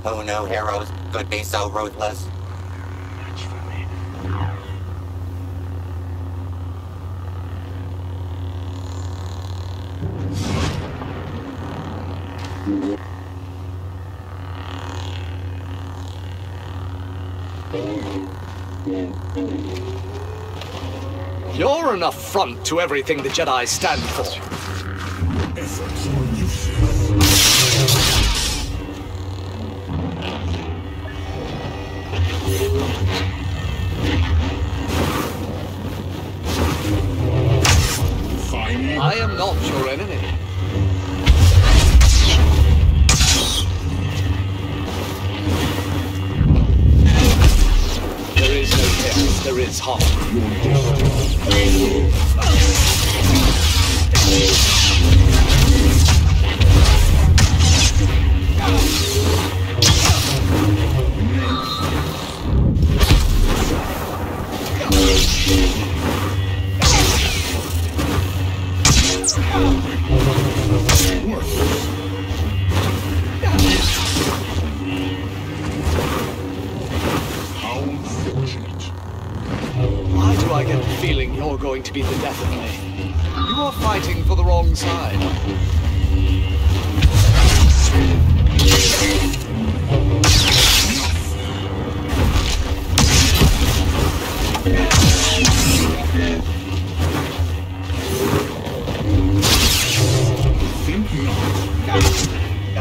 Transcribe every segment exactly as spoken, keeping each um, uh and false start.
Who knew heroes could be so ruthless? You're an affront to everything the Jedi stand for. Efforts are useless. Fine. I am not your enemy. There is no chaos, there is harm. Why do I get the feeling you're going to be the death of me? You are fighting for the wrong side. Think not.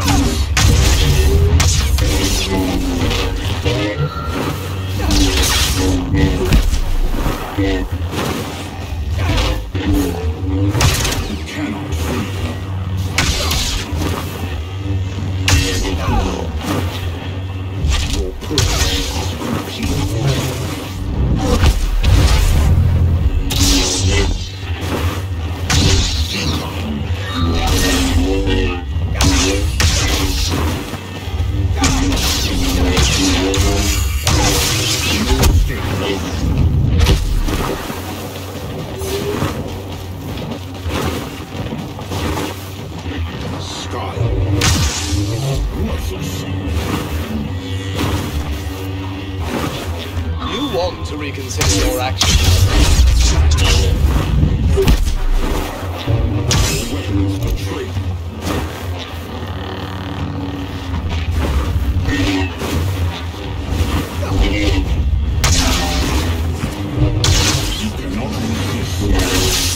You cannot fail. Your purpose is complete. You want to reconsider your actions. Weapons betrayed. You cannot resist.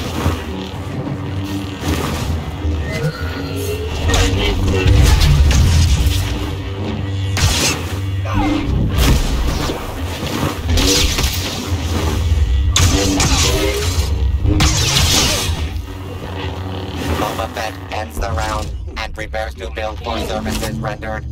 Boba Fett ends the round and prepares to bill for services rendered.